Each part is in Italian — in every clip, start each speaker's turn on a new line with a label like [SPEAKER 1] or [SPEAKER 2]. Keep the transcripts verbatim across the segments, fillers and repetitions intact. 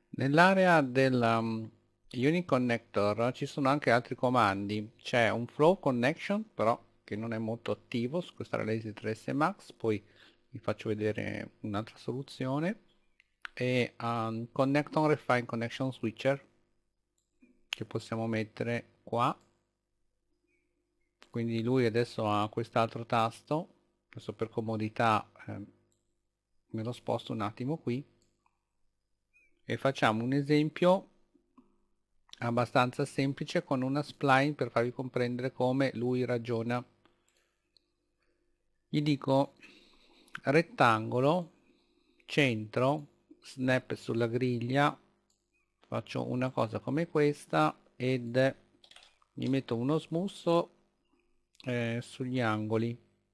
[SPEAKER 1] Nell'area del um, Unique Connector ci sono anche altri comandi. C'è un Flow Connection, però che non è molto attivo su questa Lazy tre S Max. Poi vi faccio vedere un'altra soluzione. E um, Connect on Refine Connection Switcher, che possiamo mettere qua. Quindi lui adesso ha quest'altro tasto. Adesso per comodità eh, me lo sposto un attimo qui. E facciamo un esempio abbastanza semplice con una spline per farvi comprendere come lui ragiona. Gli dico rettangolo, centro, snap sulla griglia, faccio una cosa come questa ed gli metto uno smusso eh, sugli angoli.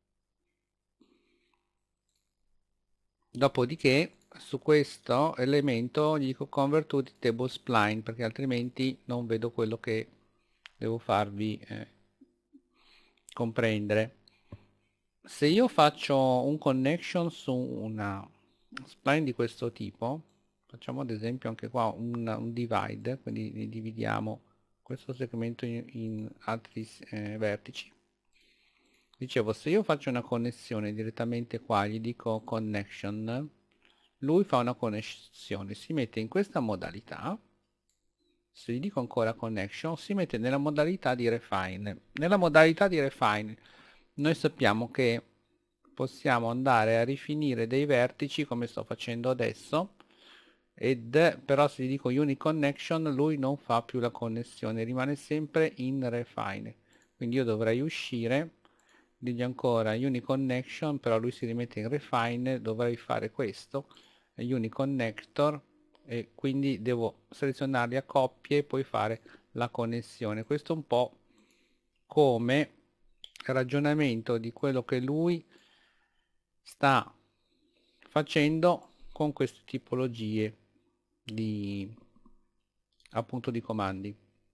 [SPEAKER 1] Dopodiché su questo elemento gli dico convert to table spline, perché altrimenti non vedo quello che devo farvi eh, comprendere. Se io faccio un connection su una spline di questo tipo, facciamo ad esempio anche qua un, un divide, quindi dividiamo questo segmento in, in altri eh, vertici. Dicevo, se io faccio una connessione direttamente qua, gli dico connection, lui fa una connessione, si mette in questa modalità. Se gli dico ancora connection, si mette nella modalità di refine. Nella modalità di refine noi sappiamo che possiamo andare a rifinire dei vertici come sto facendo adesso, ed però se gli dico unique connection lui non fa più la connessione, rimane sempre in refine. Quindi io dovrei uscire, dirgli ancora unique connection, però lui si rimette in refine, dovrei fare questo, unique connector, e quindi devo selezionarli a coppie e poi fare la connessione. Questo è un po' come ragionamento di quello che lui sta facendo con queste tipologie di appunto di comandi.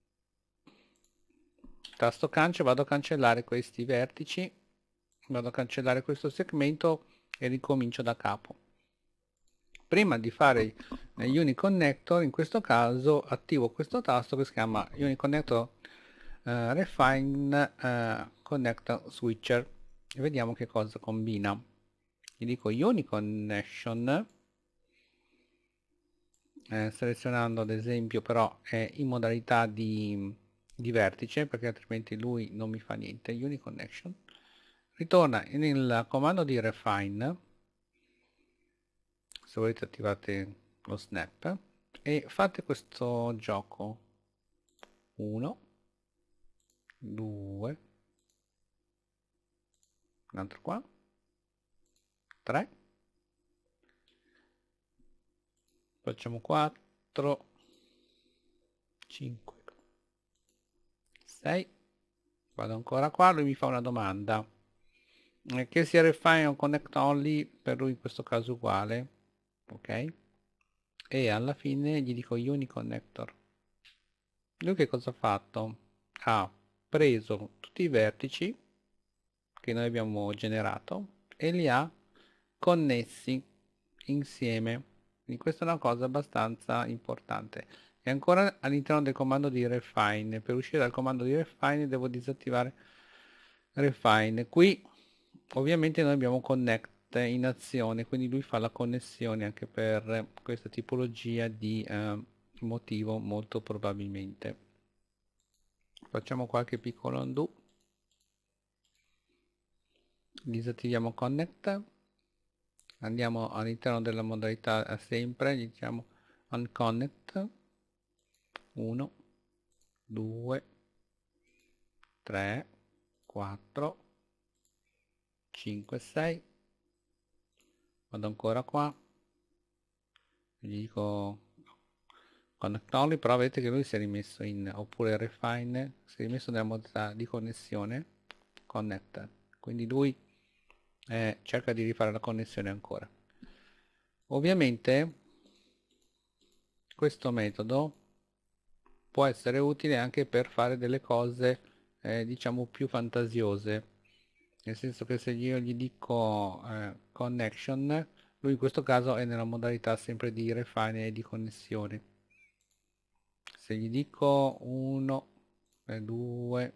[SPEAKER 1] Tasto cancel, vado a cancellare questi vertici, vado a cancellare questo segmento e ricomincio da capo. Prima di fare gli Unique Connector, in questo caso attivo questo tasto che si chiama Unique Connector uh, Refine uh, Connector Switcher e vediamo che cosa combina. Gli dico Unique Connection, eh, selezionando ad esempio però è in modalità di, di vertice, perché altrimenti lui non mi fa niente. Unique Connection, ritorna nel comando di Refine, se volete attivate lo snap e fate questo gioco. Uno, due, un altro qua, tre, facciamo quattro, cinque, sei, vado ancora qua, lui mi fa una domanda, eh, che sia refine o connect only, per lui in questo caso uguale, ok? E alla fine gli dico unique connector. Lui che cosa ha fatto? Ha preso tutti i vertici che noi abbiamo generato e li ha connessi insieme. Quindi questa è una cosa abbastanza importante. E ancora all'interno del comando di refine. Per uscire dal comando di refine devo disattivare refine. Qui ovviamente noi abbiamo connect in azione, quindi lui fa la connessione anche per questa tipologia di eh, motivo molto probabilmente. Facciamo qualche piccolo undo, disattiviamo connect, andiamo all'interno della modalità sempre, diciamo unconnect, uno, due, tre, quattro, cinque, sei, vado ancora qua, gli dico connect only, però vedete che lui si è rimesso in, oppure refine, si è rimesso nella modalità di connessione, connect, quindi lui eh, cerca di rifare la connessione ancora. Ovviamente questo metodo può essere utile anche per fare delle cose eh, diciamo più fantasiose, nel senso che se io gli dico eh, connection, lui in questo caso è nella modalità sempre di refine e di connessione. se gli dico uno, due,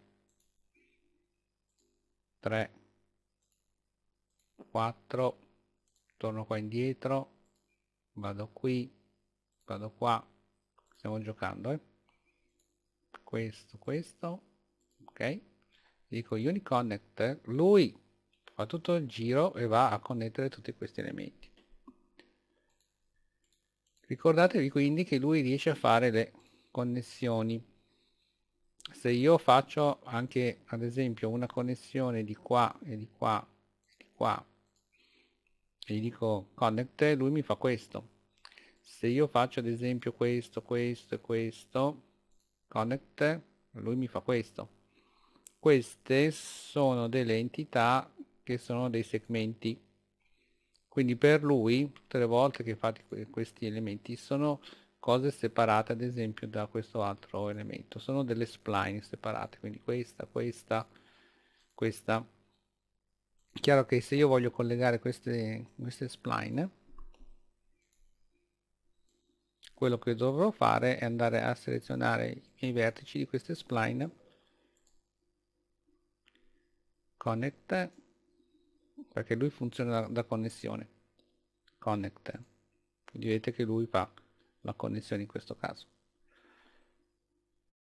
[SPEAKER 1] tre, quattro, torno qua indietro, vado qui, vado qua, stiamo giocando, eh? Questo, questo, ok, dico uniconnect, lui fa tutto il giro e va a connettere tutti questi elementi. Ricordatevi quindi che lui riesce a fare le connessioni. Se io faccio anche ad esempio una connessione di qua e di qua e di qua e gli dico connect, lui mi fa questo. Se io faccio ad esempio questo, questo e questo, connect, lui mi fa questo. Queste sono delle entità che sono dei segmenti. Quindi per lui, tutte le volte che fate questi elementi, sono cose separate ad esempio da questo altro elemento. Sono delle spline separate, quindi questa, questa, questa. Chiaro che se io voglio collegare queste, queste spline, quello che dovrò fare è andare a selezionare i miei vertici di queste spline, connect, perché lui funziona da, da connessione, connect, quindi vedete che lui fa la connessione in questo caso.